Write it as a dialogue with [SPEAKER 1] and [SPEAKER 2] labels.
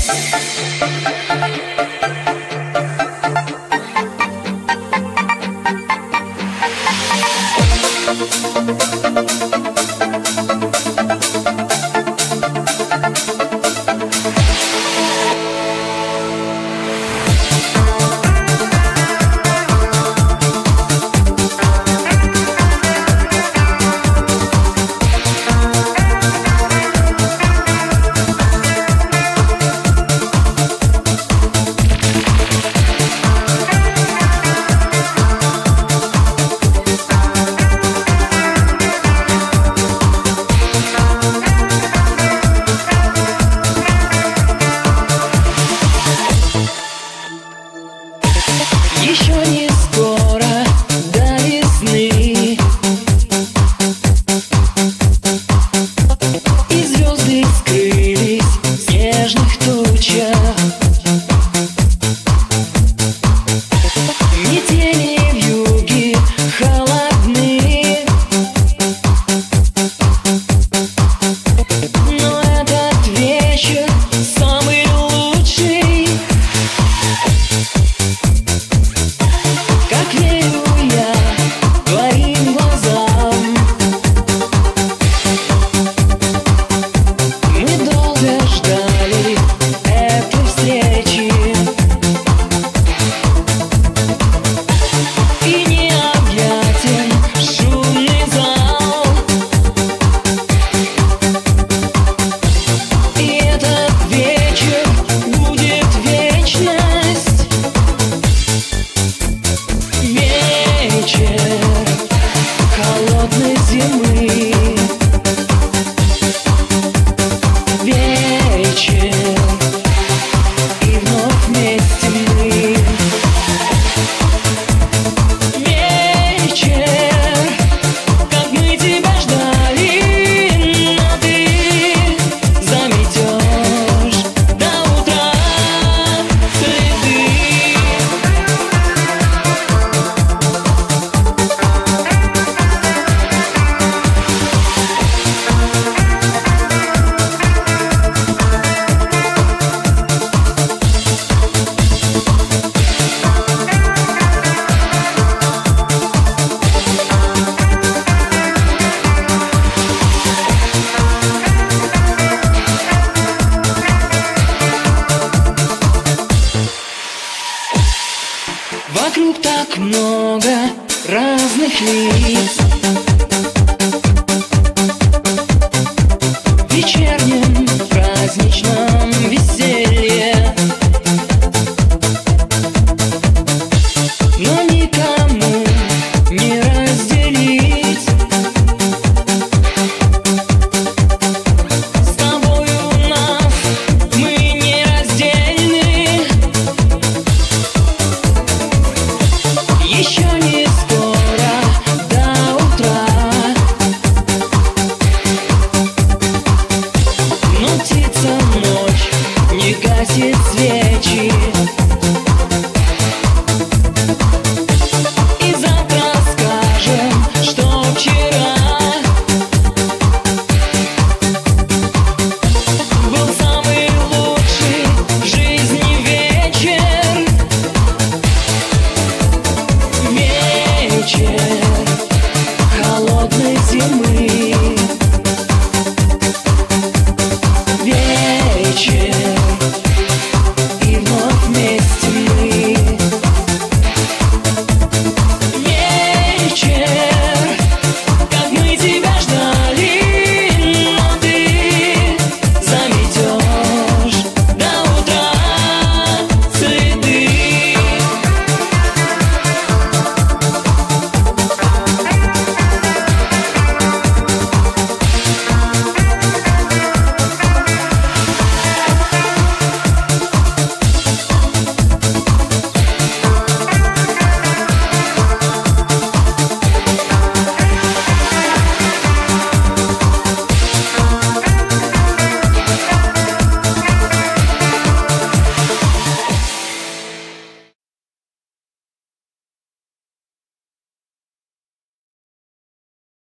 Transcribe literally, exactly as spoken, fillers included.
[SPEAKER 1] Еще не скоро до весны, и звезды скрылись в снежных тучах. Метели вьюги холодны, но этот вечер самый лучший. Как верю я твоим глазам, мы долго ждали этой встречи, и необъятен шумный зал, и этот вечер будет вечность. Вечер холодной зимы, вечер, и вновь вместе мы. Вечер, как мы тебя ждали, но ты заметешь до утра следы. Вокруг так много разных лиц,